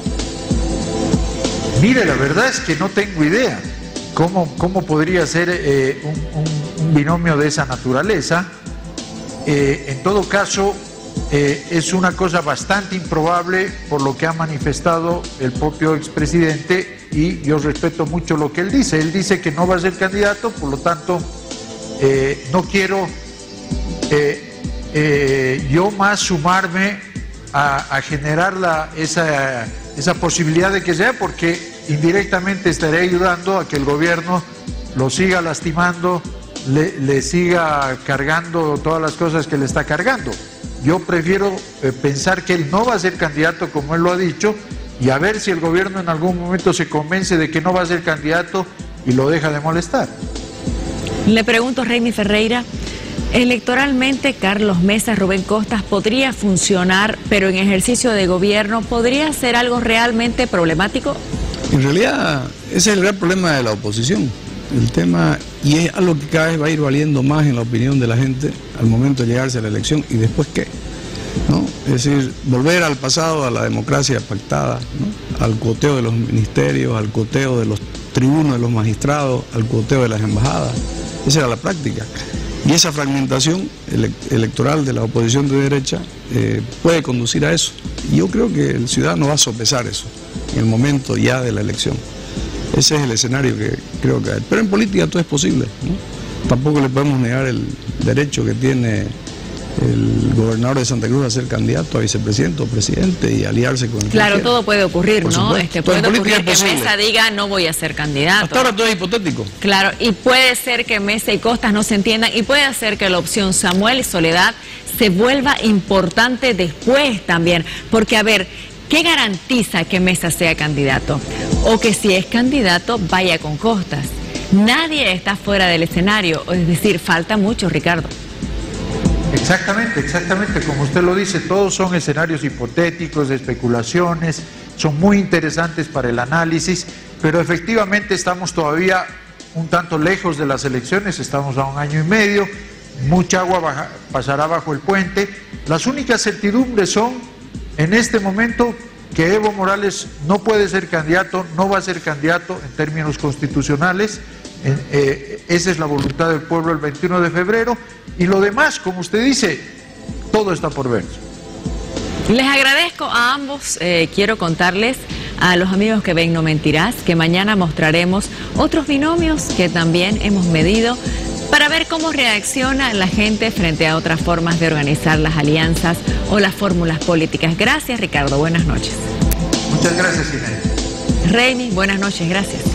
Mire, la verdad es que no tengo idea cómo, cómo podría ser eh, un, un, un binomio de esa naturaleza. Eh, en todo caso, eh, es una cosa bastante improbable por lo que ha manifestado el propio expresidente, y yo respeto mucho lo que él dice. Él dice que no va a ser candidato, por lo tanto, eh, no quiero eh, eh, yo más sumarme a, a generar la, esa, esa posibilidad de que sea, porque indirectamente estaré ayudando a que el gobierno lo siga lastimando, Le, le siga cargando todas las cosas que le está cargando. Yo prefiero eh, pensar que él no va a ser candidato como él lo ha dicho, y a ver si el gobierno en algún momento se convence de que no va a ser candidato y lo deja de molestar. Le pregunto, Reimi Ferreira, electoralmente Carlos Mesa, Rubén Costas podría funcionar, pero en ejercicio de gobierno podría ser algo realmente problemático. En realidad ese es el gran problema de la oposición. El tema, y es algo que cada vez va a ir valiendo más en la opinión de la gente al momento de llegarse a la elección, y después qué, ¿no? Es decir, volver al pasado, a la democracia pactada, ¿no? Al cuoteo de los ministerios, al cuoteo de los tribunos de los magistrados, al cuoteo de las embajadas. Esa era la práctica. Y esa fragmentación ele electoral de la oposición de derecha eh, puede conducir a eso. Y yo creo que el ciudadano va a sopesar eso en el momento ya de la elección. Ese es el escenario que creo que hay. Pero en política todo es posible, ¿no? Tampoco le podemos negar el derecho que tiene el gobernador de Santa Cruz a ser candidato a vicepresidente o presidente y aliarse con el Claro, todo puede ocurrir, Por ¿no? supuesto. Este, Todo en puede política ocurrir es que posible. Mesa diga no voy a ser candidato. Hasta ahora todo es hipotético. Claro, y puede ser que Mesa y Costas no se entiendan, y puede ser que la opción Samuel y Soledad se vuelva importante después también, porque a ver, ¿qué garantiza que Mesa sea candidato? O que si es candidato vaya con Costas. Nadie está fuera del escenario, es decir, falta mucho, Ricardo. Exactamente, exactamente, como usted lo dice, todos son escenarios hipotéticos, de especulaciones, son muy interesantes para el análisis, pero efectivamente estamos todavía un tanto lejos de las elecciones, estamos a un año y medio, mucha agua baja, pasará bajo el puente. Las únicas certidumbres son, en este momento, que Evo Morales no puede ser candidato, no va a ser candidato en términos constitucionales. Eh, eh, esa es la voluntad del pueblo el veintiuno de febrero, y lo demás, como usted dice, todo está por ver. Les agradezco a ambos. Eh, quiero contarles a los amigos que ven No Mentirás que mañana mostraremos otros binomios que también hemos medido para ver cómo reacciona la gente frente a otras formas de organizar las alianzas o las fórmulas políticas. Gracias, Ricardo. Buenas noches. Muchas gracias, Inés. Reimi, buenas noches. Gracias.